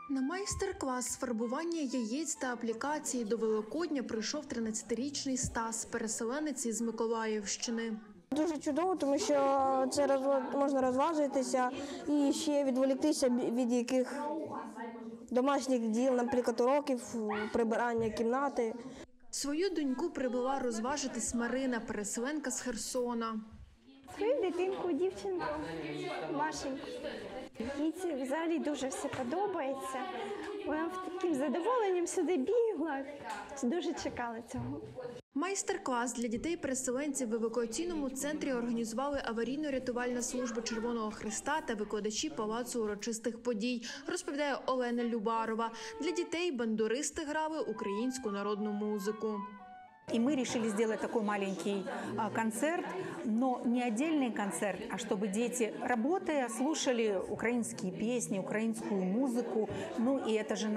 На майстер-клас з фарбування яєць та аплікації до Великодня прийшов 13-річний Стас, переселенець із Миколаївщини. Дуже чудово, тому що це можна розважитися і ще відволіктися від яких домашніх діл, наприклад, уроків, прибирання кімнати. Свою доньку прибула розважитись Марина, переселенка з Херсона. Свою дитинку, дівчинку, Машеньку. Їй це взагалі дуже все подобається. Вона таким задоволенням сюди бігла. Дуже чекала цього. Майстер-клас для дітей-переселенців в евакуаційному центрі організували аварійно-рятувальна служба Червоного Хреста та викладачі Палацу урочистих подій, розповідає Олена Любарова. Для дітей бандуристи грали українську народну музику. И мы решили сделать такой маленький концерт, но не отдельный концерт, а чтобы дети, работая, слушали украинские песни, украинскую музыку. Ну и это же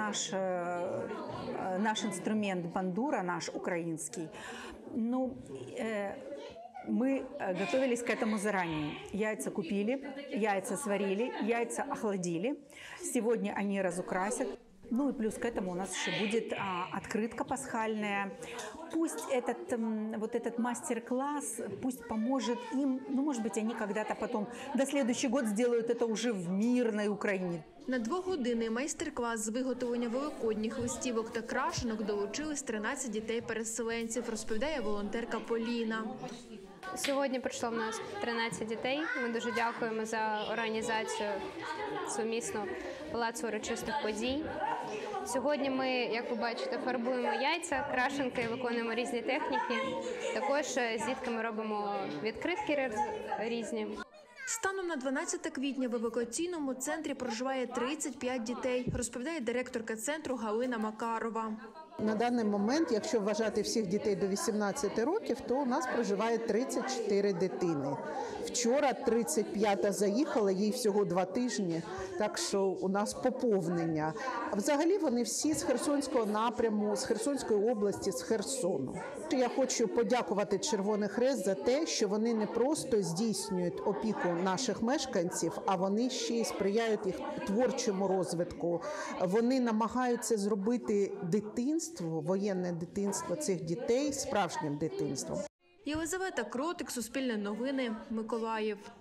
наш инструмент бандура, наш украинский. Ну, мы готовились к этому заранее. Яйца купили, яйца сварили, яйца охладили. Сегодня они разукрасят. Ну и плюс к этому у нас еще будет открытка пасхальная. Пусть этот мастер-класс, пусть поможет им, ну, может быть, они когда-то потом, до следующий год сделают это уже в мирной Украине. На двогодинний майстер-клас з виготовлення великодніх листівок та крашенок долучились 13 дітей-переселенців, розповідає волонтерка Поліна. Сьогодні прийшло в нас 13 дітей. Ми дуже дякуємо за організацію сумісно Палацу урочистих подій. Сьогодні ми, як ви бачите, фарбуємо яйця, крашенки, виконуємо різні техніки. Також з дітками робимо відкритки різні. Станом на 12 квітня в евакуаційному центрі проживає 35 дітей, розповідає директорка центру Галина Макарова. На даний момент, якщо вважати всіх дітей до 18 років, то у нас проживає 34 дитини. Вчора 35-та заїхала, їй всього 2 тижні, так що у нас поповнення. А взагалі вони всі з Херсонського напряму, з Херсонської області, з Херсону. Я хочу подякувати Червоний Хрест за те, що вони не просто здійснюють опіку наших мешканців, а вони ще й сприяють їх творчому розвитку. Вони намагаються зробити дитинство, воєнне дитинство цих дітей справжнім дитинством. Єлизавета Кротик, Суспільне новини, Миколаїв.